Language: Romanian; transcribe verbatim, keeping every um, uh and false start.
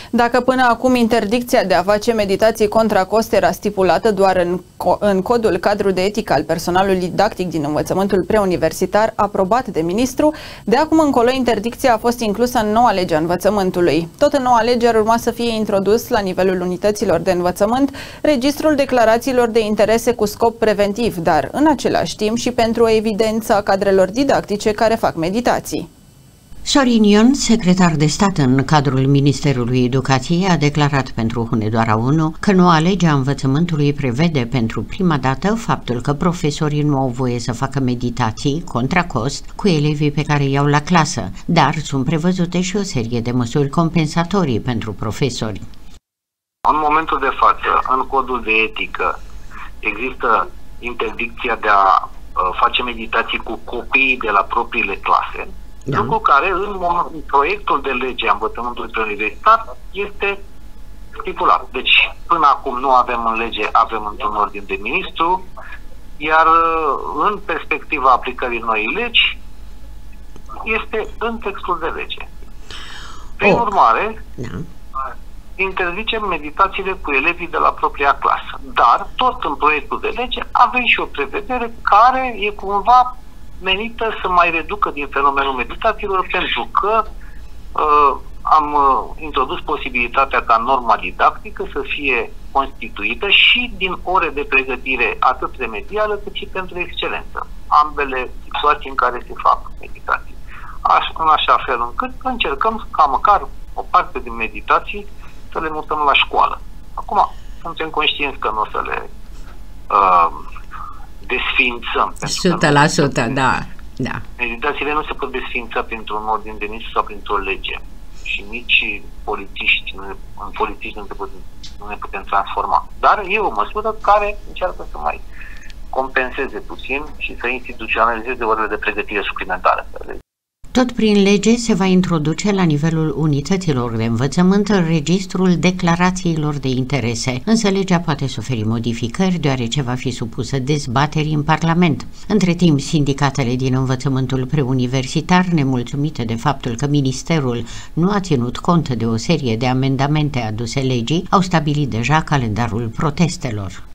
Dacă până acum interdicția de a face meditații contra cost era stipulată doar în, co în codul cadru de etică al personalului didactic din învățământul preuniversitar, aprobat de ministru, de acum încolo interdicția a fost inclusă în noua lege a învățământului. Tot în noua lege ar urma să fie introdus la nivelul unităților de învățământ registrul declarațiilor de interese cu scop preventiv, dar în același timp și pentru o evidență a cadrelor didactice care fac meditații. Sorin Ion, secretar de stat în cadrul Ministerului Educației, a declarat pentru Hunedoara unu că noua lege a învățământului prevede pentru prima dată faptul că profesorii nu au voie să facă meditații contra cost cu elevii pe care iau la clasă, dar sunt prevăzute și o serie de măsuri compensatorii pentru profesori. În momentul de față, în codul de etică, există interdicția de a uh, face meditații cu copiii de la propriile clase, da. Lucru care în, în proiectul de lege a învățământului preuniversitar este stipulat. Deci, până acum nu avem în lege, avem într-un ordin de ministru, iar în perspectiva aplicării noii legi, este în textul de lege. Prin oh. urmare, da. interzicem meditațiile cu elevii de la propria clasă. Dar, tot în proiectul de lege, avem și o prevedere care e cumva menită să mai reducă din fenomenul meditațiilor, pentru că uh, am uh, introdus posibilitatea ca norma didactică să fie constituită și din ore de pregătire atât remedială cât și pentru excelență. Ambele situații în care se fac meditații. Aș, în așa fel încât încercăm ca măcar o parte din meditații să le mutăm la școală. Acum, suntem conștienți că nu o să le uh, desființăm. o sută la sută, da, da. Meditațiile nu se pot desființa printr-un ordin de ministru sau printr-o lege. Și nici polițiști, nu ne, în polițiști nu, putem, nu ne putem transforma. Dar e o măsură care încearcă să mai compenseze puțin și să instituționalizeze orele de pregătire suplimentare. Tot prin lege se va introduce la nivelul unităților de învățământ registrul declarațiilor de interese, însă legea poate suferi modificări deoarece va fi supusă dezbaterii în Parlament. Între timp, sindicatele din învățământul preuniversitar, nemulțumite de faptul că Ministerul nu a ținut cont de o serie de amendamente aduse legii, au stabilit deja calendarul protestelor.